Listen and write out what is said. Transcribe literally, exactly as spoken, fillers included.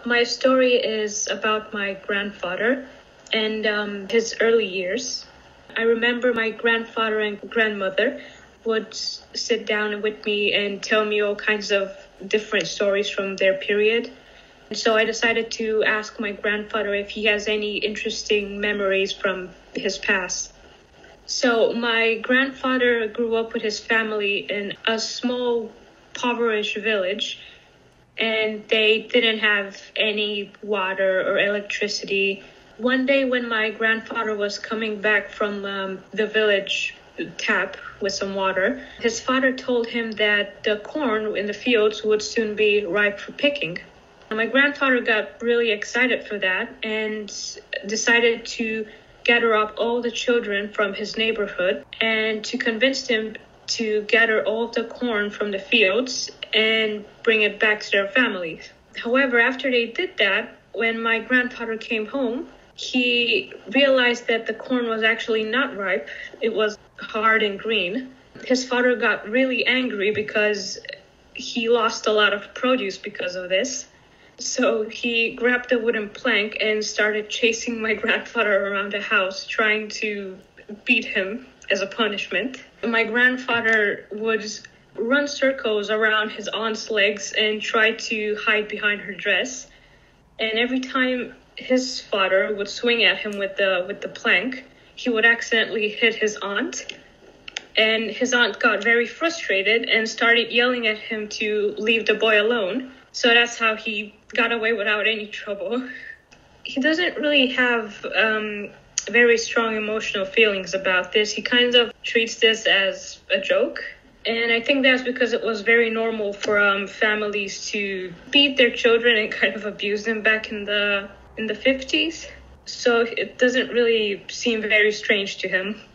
My story is about my grandfather and um, his early years. I remember my grandfather and grandmother would sit down with me and tell me all kinds of different stories from their period. So I decided to ask my grandfather if he has any interesting memories from his past. So my grandfather grew up with his family in a small, impoverished village, and they didn't have any water or electricity. One day when my grandfather was coming back from um, the village tap with some water, his father told him that the corn in the fields would soon be ripe for picking. My grandfather got really excited for that and decided to gather up all the children from his neighborhood and to convince them to gather all of the corn from the fields and bring it back to their families. However, after they did that, when my grandfather came home, he realized that the corn was actually not ripe. It was hard and green. His father got really angry because he lost a lot of produce because of this. So he grabbed a wooden plank and started chasing my grandfather around the house, trying to beat him as a punishment. My grandfather would run circles around his aunt's legs and try to hide behind her dress. And every time his father would swing at him with the with the plank, he would accidentally hit his aunt. And his aunt got very frustrated and started yelling at him to leave the boy alone. So that's how he got away without any trouble. He doesn't really have um, very strong emotional feelings about this. He kind of treats this as a joke. And I think that's because it was very normal for um, families to beat their children and kind of abuse them back in the in the fifties. So it doesn't really seem very strange to him.